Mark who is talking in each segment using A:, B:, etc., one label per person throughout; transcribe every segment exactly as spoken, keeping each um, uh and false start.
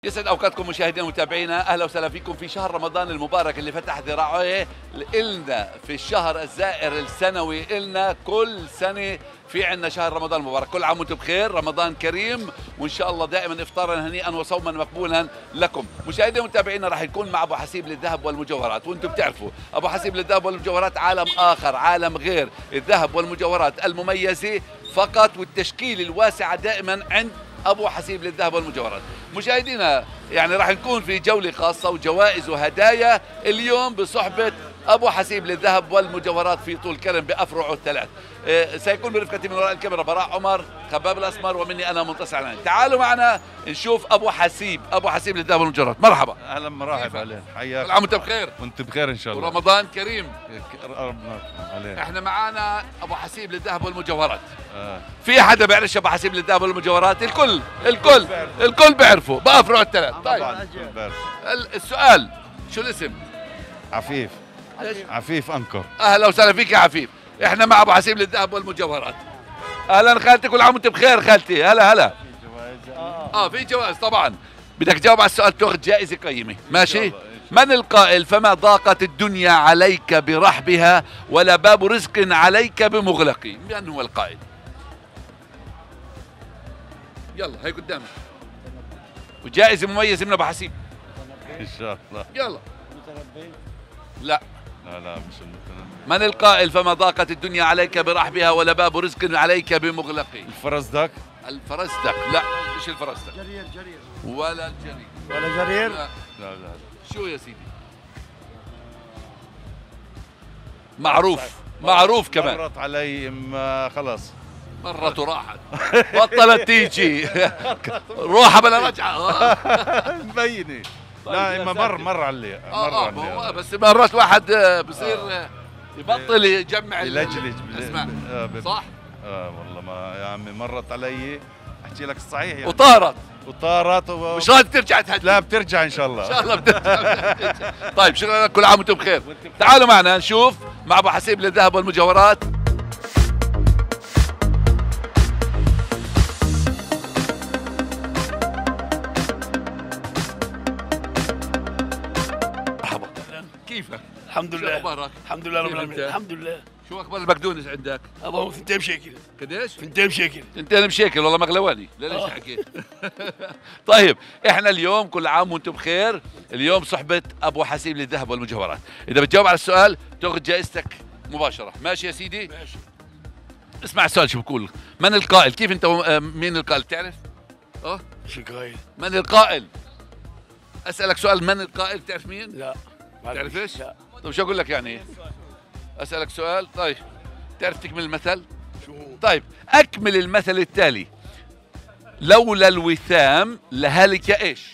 A: يسعد اوقاتكم مشاهدينا ومتابعينا، اهلا وسهلا فيكم في شهر رمضان المبارك اللي فتح ذراعيه لنا في الشهر الزائر السنوي لنا كل سنه. في عندنا شهر رمضان المبارك، كل عام وانتم بخير، رمضان كريم وان شاء الله دائما افطارا هنيئا وصوما مقبولا لكم. مشاهدينا ومتابعينا راح يكون مع ابو حسيب للذهب والمجوهرات، وانتم بتعرفوا ابو حسيب للذهب والمجوهرات عالم اخر، عالم غير الذهب والمجوهرات المميزه فقط، والتشكيل الواسعه دائما عند ابو حسيب للذهب والمجوهرات. مشاهدينا يعني راح نكون في جوله خاصه وجوائز وهدايا اليوم بصحبه ابو حسيب للذهب والمجوهرات في طول كرم بافرعه الثلاث. إيه سيكون برفقتي من وراء الكاميرا براء عمر، خباب الاسمر، ومني انا منتصر عنان. تعالوا معنا نشوف ابو حسيب، ابو حسيب للذهب والمجوهرات. مرحبا.
B: اهلا مرحبا عليك، حياك.
A: كل عام وانت بخير.
B: وانت بخير ان شاء الله.
A: ورمضان كريم.
B: ربنا عليك.
A: احنا معانا ابو حسيب للذهب والمجوهرات.
B: آه.
A: في حدا بيعرفش ابو حسيب للذهب والمجوهرات؟ الكل الكل الكل بيعرفه بافرع الثلاث. طيب السؤال شو الاسم؟
B: عفيف. عفيف انكر.
A: اهلا وسهلا فيك يا عفيف. احنا مع ابو حسيب للذهب والمجوهرات. اهلا خالتي، كل عام وانت بخير خالتي. هلا هلا. اه في جوائز طبعا. بدك تجاوب على السؤال تاخذ جائزه قيمه، ماشي؟ من القائل فما ضاقت الدنيا عليك برحبها ولا باب رزق عليك بمغلق؟ من هو القائل؟ يلا هي قدامك وجائزه مميزه من ابو حسيب
B: ان شاء الله.
A: يلا. لا
B: لا لا مش المتنبي.
A: من القائل فما ضاقت الدنيا عليك برحبها ولا باب رزق عليك بمغلق؟
B: الفرزدق.
A: الفرزدق. لا مش الفرزدق.
C: جرير جرير
A: ولا الجرير.
C: ولا جرير.
A: لا.
B: لا لا.
A: شو يا سيدي؟ معروف معروف كمان.
B: مرت علي ما خلاص
A: مرت وراحت بطلت تيجي روحها بلا رجعه.
B: مبينه. لا ما مر مر علي مر
A: اه
B: علي.
A: اه بس مرات واحد بصير يبطل يجمع
B: يلجلج
A: الاسماء.
B: آه
A: صح؟
B: اه والله ما يا عمي مرت علي، احكي لك الصحيح يعني.
A: وطارت
B: وطارت و...
A: مش راضي ترجع تهدي.
B: لا بترجع ان شاء الله.
A: ان شاء الله بترجع. طيب شكرا لك، كل عام وانتم بخير. تعالوا معنا نشوف مع ابو حسيب للذهب والمجوهرات. مرحبا. كيفك؟
C: الحمد
A: شو
C: لله.
A: اخبارك؟
C: الحمد لله رب
A: كيف
C: العالمين.
A: أنت؟
C: الحمد لله.
A: شو اخبار البقدونس عندك؟
C: ابو ثنتين بشكل.
A: قديش؟
C: ثنتين بشكل.
A: انتين مشاكل والله مغلواني، لا ليش
C: آه.
A: حكيت. طيب احنا اليوم كل عام وانتم بخير، اليوم صحبة ابو حسيب للذهب والمجوهرات، اذا بتجاوب على السؤال تاخذ جائزتك مباشرة، ماشي يا سيدي؟
C: ماشي.
A: اسمع السؤال شو بقول، من القائل؟ كيف انت و... مين القائل بتعرف؟ اه
C: شو قايل؟
A: من القائل؟ اسألك سؤال، من القائل بتعرف مين؟
C: لا ما
A: بتعرفش؟
C: لا.
A: طيب شو اقول لك يعني؟ اسألك سؤال، طيب تعرف تكمل المثل؟
C: شو هو؟
A: طيب اكمل المثل التالي. لولا الوثام لهلك ايش؟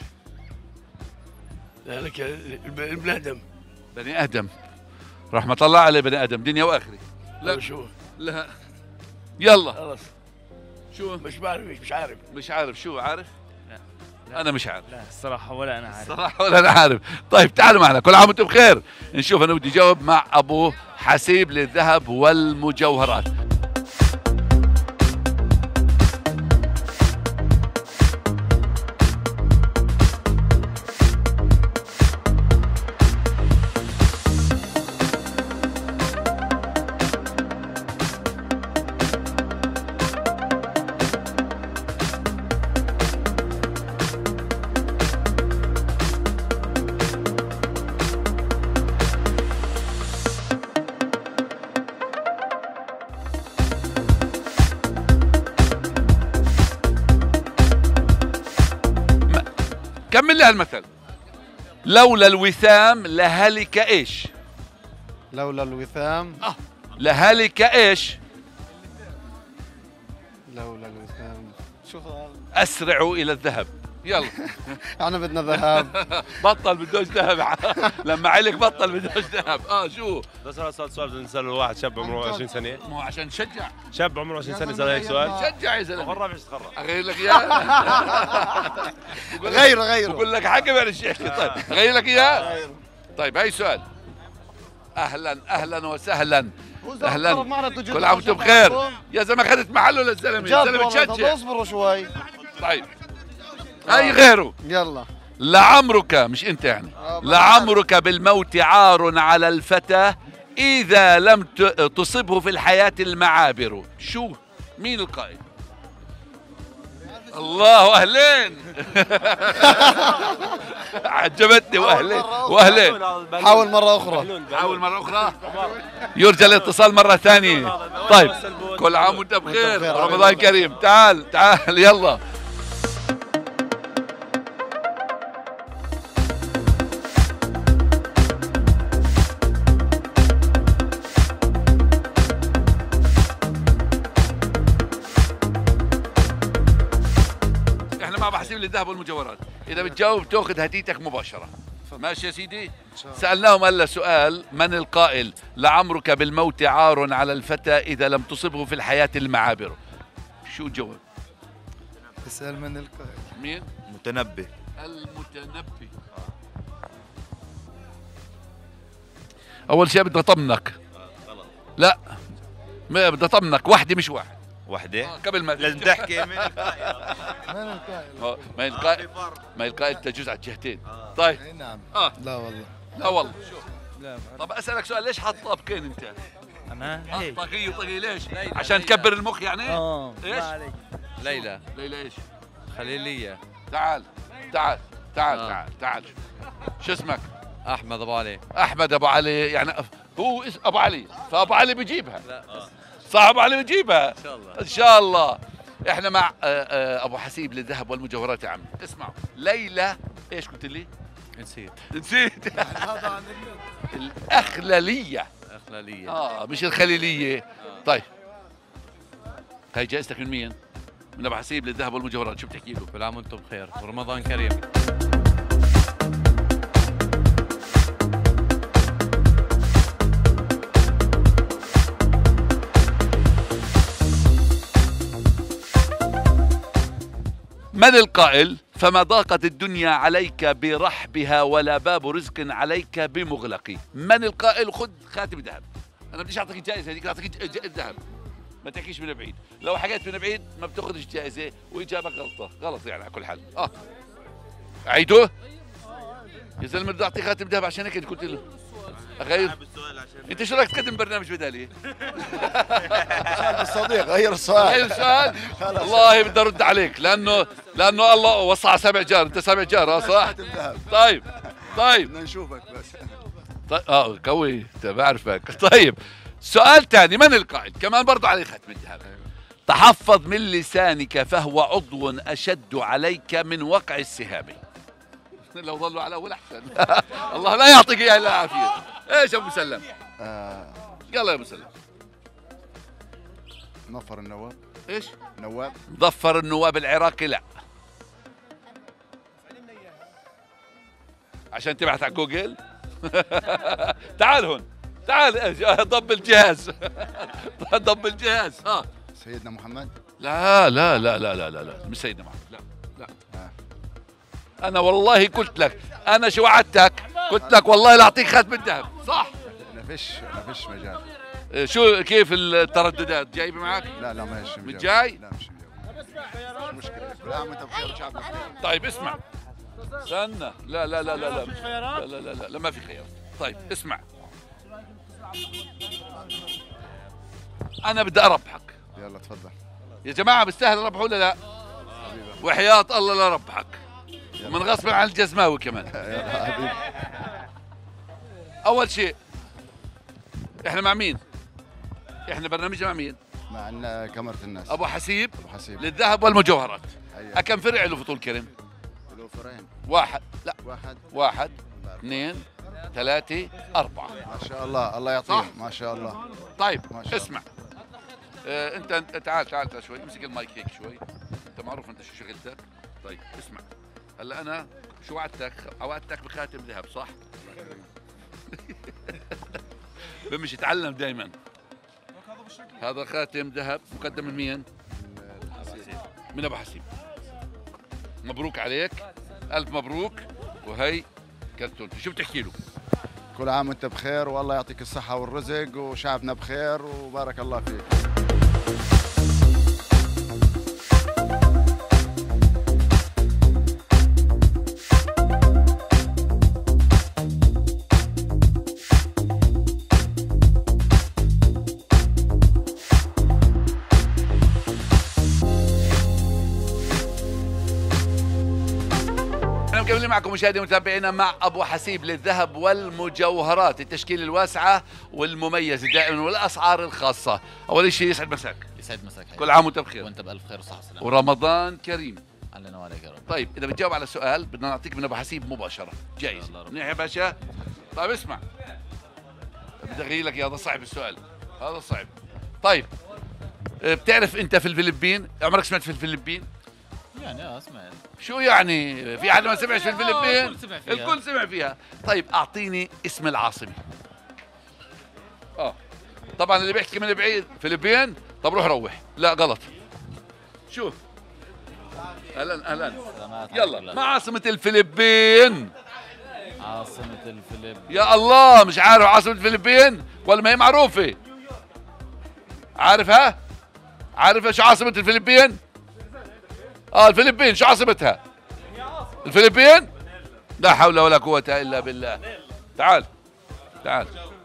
C: ذلك ابن ادم.
A: بني ادم. رحمة الله عليه بني ادم دنيا واخره. لا
C: شو؟
A: لا يلا.
C: خلص
A: شو؟
C: مش بعرف مش عارف.
A: مش عارف. شو عارف؟
D: لا. لا.
A: انا مش عارف
D: لا الصراحة ولا أنا عارف.
A: صراحة ولا انا عارف. طيب تعالوا معنا، كل عام وانتم بخير. نشوف انا بدي اجاوب مع ابو حسيب للذهب والمجوهرات. كمل لي هالمثل. لولا الوثام لهلك ايش؟
E: لولا الوثام.
A: اه لهلك ايش؟
E: لولا الوثام. شو صار؟
A: اسرعوا الى الذهب. يلا.
E: احنا بدنا ذهب.
A: بطل بدوش ذهب. لما عليك بطل بدوش ذهب. اه شو؟
F: بس انا سألت سؤال بدنا نساله لواحد شاب عمره عشرين سنة.
A: مو عشان نشجع.
F: شاب عمره عشرين سنة سأل هيك سؤال.
A: شجع يا زلمه.
F: مرة مش تخرج.
A: اغير لك اياه.
E: غيره غيره.
A: بقول لك حكي بين الشيخ. طيب اغير لك اياه. طيب هاي سؤال. اهلا اهلا وسهلا. اهلا كل عام وانتم بخير. يا زلمه اخذت محله للزلمه، الزلمه تشجع.
E: اصبروا شوي.
A: طيب هاي غيره.
E: يلا
A: لعمرك مش انت يعني لعمرك بالموت عار على الفتى اذا لم ت- تصبه في الحياة المعابر. شو مين القائل؟ الله اهلين. عجبتني واهلين واهلين.
E: حاول مرة أخرى.
A: حاول مرة أخرى. يرجى الاتصال مرة ثانية. طيب كل عام وأنت بخير، رمضان كريم. تعال تعال يلا. احنا مع بحسين للذهب والمجوهرات، إذا بتجاوب تاخذ هديتك مباشرة. ماشي يا سيدي؟ سألناهم هلا سؤال: من القائل لعمرك بالموت عار على الفتى إذا لم تصبه في الحياة المعابر؟ شو جواب؟
E: اسأل من القائل.
A: مين؟
B: متنبي.
A: المتنبي. أول شيء بدي أطمنك. لا ما بدي أطمنك، واحدة مش واحد.
B: وحده
A: آه، قبل ما
B: لازم تحكي من القائل.
E: من القائل؟
A: آه، ما هي القائل ما هي القائل تجوز على الجهتين. طيب
E: اي نعم.
A: اه
E: لا والله.
A: لا والله.
D: لا
A: طب أسألك سؤال: ليش حاط طابقين أنت؟
D: انا
A: آه،
D: هيك
A: طاقية وطاقية ليش؟
G: ليلى،
A: عشان
G: ليلى.
A: تكبر المخ يعني؟
D: اه
A: إيش؟
D: ما عليك.
G: ليلى
A: ليلى ايش؟
G: خليلية.
A: تعال تعال تعال
G: آه.
A: تعال تعال. شو اسمك؟
G: أحمد أبو علي.
A: احمد ابو علي، يعني هو اسم ابو علي، فابو علي بيجيبها.
G: لا
A: صح، ابو علي بيجيبها
G: إن شاء الله.
A: ان شاء الله. احنا مع آه، آه، ابو حسيب للذهب والمجوهرات. يا عم اسمعوا، ليلى ايش قلت لي؟
G: نسيت.
A: نسيت. الاخلليه.
G: أخلالية.
A: اه مش الخليليه. طيب هاي جائزتك من مين؟ من ابو حسيب للذهب والمجوهرات. شو بتحكي له؟
G: كل عام وأنتم بخير ورمضان كريم.
A: من القائل: فما ضاقت الدنيا عليك برحبها ولا باب رزق عليك بمغلق؟ من القائل؟ خذ خاتم ذهب. انا بديش اعطيك جائزه هذيك، اعطيك ج- ج- ذهب. ما تحكيش من بعيد، لو حكيت من بعيد ما بتاخذش جائزه، واجابك غلطه، غلط يعني على كل حال. اه عيدوه يا زلمه، بدي اعطيك خاتم ذهب عشان هيك قلت له اغير. انت شو رايك تقدم برنامج بدالي؟
E: الصديق غير السؤال.
A: غير السؤال. والله بدي ارد عليك، لانه لانه الله وصى على سبع جار، انت سبع جار اه صح؟ طيب طيب
E: بدنا نشوفك بس.
A: طيب اه قوي انت بعرفك. طيب سؤال ثاني: من القائل؟ كمان برضه عليه ختم الذهب. تحفظ من لسانك فهو عضو اشد عليك من وقع السهام. لو ظلوا على اول احسن. الله لا يعطيك اياه الا العافيه. ايش ابو مسلم؟
E: آه،
A: يلا يا ابو مسلم.
E: نفر النواب.
A: ايش؟
E: نواب.
A: ظفر النواب العراقي. لا، عشان تبحث على جوجل. تعال هون، تعال ضب الجهاز. ضب الجهاز. ها
E: سيدنا محمد.
A: لا لا لا لا لا لا لا مش سيدنا محمد. لا لا انا والله قلت لك، انا شو وعدتك؟ قلت لك والله لا اعطيك خاتم الذهب. صح؟
E: ما فيش ما فيش مجال.
A: إيه، شو كيف الترددات جايبه معك؟
E: لا لا ما فيش
A: مش
E: مجال.
A: جاي؟
E: لا مش مجال. مش مشكلة. كل عام وانت بخير وشعبنا بخير.
A: طيب اسمع، استنى. لا لا لا لا لا لا لا لا لا, لا ما في خيار. طيب اسمع، انا بدي اربحك
E: يلا تفضل.
A: يا جماعه. بستاهل اربحه ولا لا؟ وحياة الله لا اربحك، ومن غصب عن الجزماوي كمان.
E: يلا حبيبي.
A: اول شيء احنا مع مين؟ احنا برنامجنا مع مين؟
E: مع كاميرا الناس.
A: ابو حسيب
E: ابو حسيب.
A: للذهب والمجوهرات.
E: أيوة.
A: أكم فرع له فطول كريم؟
E: له فرعين.
A: واحد. لا
E: واحد.
A: واحد اثنين ثلاثة أربعة.
E: ما شاء الله الله
A: صح؟
E: يعطيه. ما شاء الله.
A: طيب
E: ما شاء الله.
A: اسمع، آه انت انت تعال تعال تعال شوي، امسك المايك هيك شوي. انت معروف انت شو شغلتك. طيب اسمع، هلا انا شو وعدتك؟ وعدتك بخاتم ذهب صح؟ بمشي اتعلم دائما. هذا خاتم ذهب مقدم من مين؟ من ابو حسيب. مبروك عليك، الف مبروك. وهي كرتونتي. شو بتحكي له؟
E: كل عام وانت بخير والله يعطيك الصحة والرزق وشعبنا بخير وبارك الله فيك.
A: مستمرين معكم مشاهدينا ومتابعينا مع ابو حسيب للذهب والمجوهرات، التشكيله الواسعه والمميزه دائما والاسعار الخاصه. اول شيء يسعد مساك.
H: يسعد مساك.
A: كل عام وانت بخير.
H: وانت بالف خير وصحه وسلامه.
A: ورمضان كريم
H: علينا وعليك يا رب.
A: طيب اذا بتجاوب على السؤال بدنا نعطيك من ابو حسيب مباشره. جايز منيح يا باشا. طيب اسمع، بدي اغير لك هذا صعب السؤال، هذا صعب. طيب بتعرف انت في الفلبين، عمرك سمعت في الفلبين؟
H: يعني اه سمعت.
A: شو يعني؟ في حد ما سمعش في الفلبين؟
H: الكل سمع فيها.
A: الكل سمع فيها. طيب اعطيني اسم العاصمه. اه طبعا اللي بيحكي من بعيد فلبين، طب روح روح. لا غلط. شو؟ اهلا اهلا. يلا، ما عاصمة الفلبين؟
H: عاصمة الفلبين.
A: يا الله، مش عارف عاصمة الفلبين ولا ما هي معروفة؟ عارفها؟ عارفة شو عاصمة الفلبين؟ اه الفلبين شو عاصمتها؟ الفلبين؟ لا حول ولا قوة الا بالله. تعال تعال.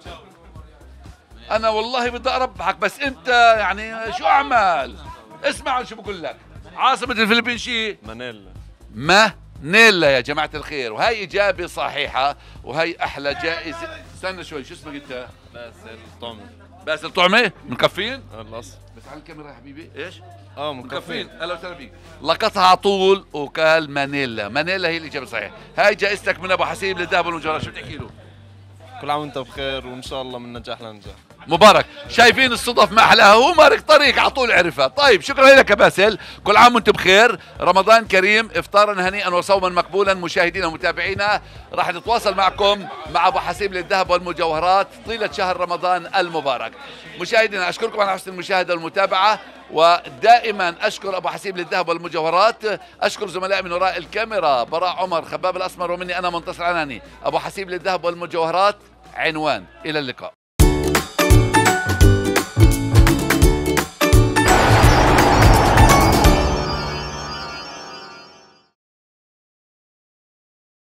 A: انا والله بدي اربحك بس انت يعني شو اعمل؟ اسمع شو بقول لك. عاصمة الفلبين شي؟
F: مانيلا.
A: مانيلا يا جماعة الخير، وهي إجابة صحيحة وهي أحلى جائزة. استنى شوي، شو اسمك أنت؟
F: باسل طعمي.
A: باسل طعمة؟ مكفين؟
F: الاصل.
A: بس على الكاميرا يا حبيبي، إيش؟
F: اه
A: مكفين.
F: مكفين.
A: أهلا وسهلا فيك. لقطها على طول وقال مانيلا، مانيلا هي الإجابة الصحيحة. هاي جائزتك من أبو حسيب للذهب والمجوهرات، شو بتحكي له؟
F: كل عام وانت بخير وان شاء الله من نجاح لنجاح.
A: مبارك. شايفين الصدف ما احلاها، هو مارق طريق على طول عرفها. طيب شكرا لك يا باسل، كل عام وانتم بخير، رمضان كريم، افطارا هنيئا وصوما مقبولا. مشاهدينا ومتابعينا راح نتواصل معكم مع ابو حسيب للذهب والمجوهرات طيله شهر رمضان المبارك. مشاهدينا اشكركم على حسن المشاهده والمتابعه، ودائما اشكر ابو حسيب للذهب والمجوهرات، اشكر زملائي من وراء الكاميرا براء عمر، خباب الاسمر، ومني انا منتصر عناني. ابو حسيب للذهب والمجوهرات عنوان. الى اللقاء.